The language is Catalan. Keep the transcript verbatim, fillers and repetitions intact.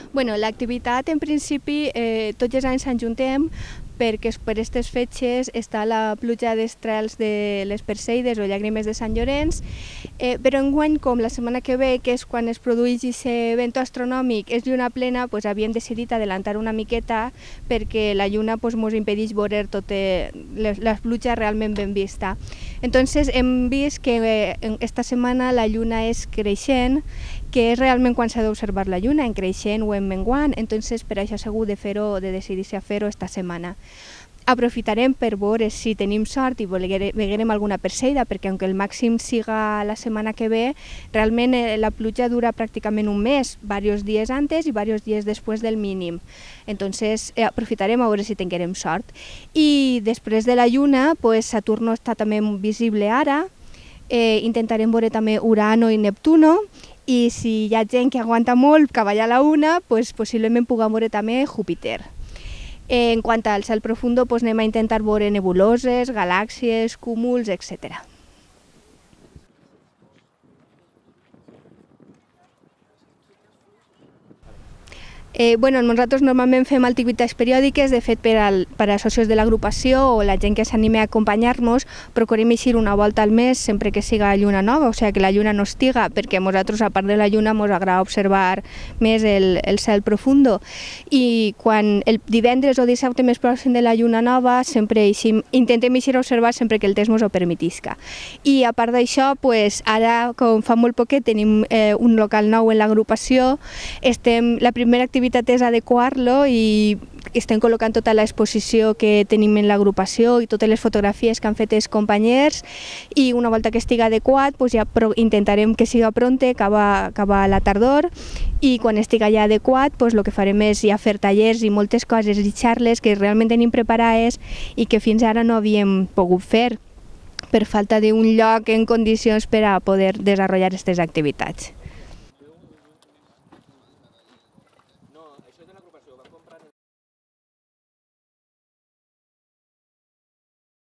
Bueno, l'activitat, en principi, eh, tots els anys ens juntem perquè per aquestes fetges està la pluja d'estrels de les Perseides o llàgrimes de Sant Llorenç, eh, però enguany, com la setmana que ve, que és quan es produeix aquest event astronòmic, és lluna plena, pues, havíem decidit adelantar una miqueta perquè la lluna ens pues, impedeix veure tota la pluja realment ben vista. Entonces hem vist que eh, esta setmana la lluna és creixent, que és realment quan s'ha d'observar la lluna, en creixent o en menguant, entonces per això segur de fer-ho, de decidir-se a fer-ho esta setmana. Aprofitarem per veure si tenim sort i veurem alguna perseida, perquè aunque el màxim siga la setmana que ve, realment la pluja dura pràcticament un mes, diversos dies antes i diversos dies després del mínim. Entonces eh, aprofitarem a veure si tinguem sort. I després de la lluna, pues, Saturno està també visible ara, eh, intentarem veure també Urano i Neptuno, i si hi ha gent que aguanta molt que vaya a la una, pues, possiblement puguem veure també Júpiter. Eh, en quant al cel profundo, pues, anem a intentar veure nebuloses, galàxies, cúmuls, etcètera. Eh, bueno, nosaltres normalment fem activitats periòdiques, de fet per, al, per a socios de l'agrupació o la gent que s'anime a acompanyar-nos, procurem eixir una volta al mes sempre que siga lluna nova, o sigui que la lluna no estiga, perquè a nosaltres, a part de la lluna, ens agrada observar més el, el cel profundo. I quan el divendres o dissabte més pròxim de la lluna nova, sempre eixim, intentem eixir a observar sempre que el temps ens ho permetisca. I a part d'això, pues, ara, com fa molt poquet, tenim eh, un local nou en l'agrupació, estem, la primera activitat és adequar-lo i estem col·locant tota l'exposició que tenim en l'agrupació i totes les fotografies que han fet els companys, i una volta que estigui adequat pues ja intentarem que siga pronte, cap a, cap a la tardor, i quan estigui ja adequat pues el que farem és ja fer tallers i moltes coses i xarles que realment tenim preparades i que fins ara no havíem pogut fer per falta d'un lloc en condicions per a poder desenvolupar aquestes activitats.